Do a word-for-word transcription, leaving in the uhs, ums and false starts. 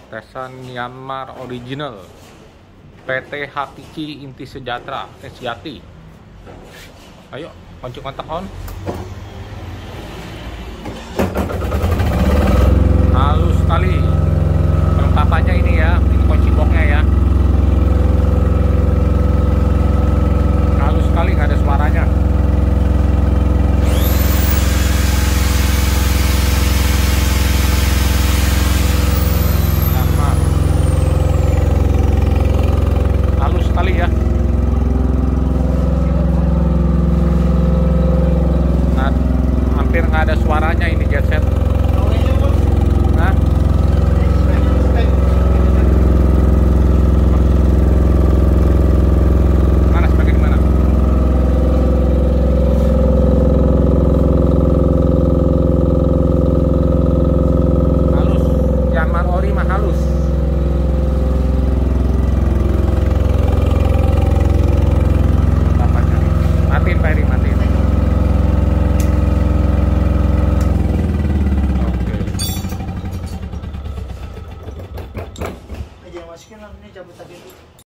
tesan Myanmar original P T Hakiki Inti Sejahtera tes Jati. Ayo kunci kontak on. Halus sekali kelengkapannya ini ya, ini kunci boxnya ya. Halus sekali, nggak ada suaranya. Halus sekali ya. Nah, hampir nggak ada suaranya ini genset. Nah, mana speknya di mana? Halus, Myanmar ori mah halus. Matiin Pak Eri, matiin. Oke. Aja masukin lah, ini cabut tadi.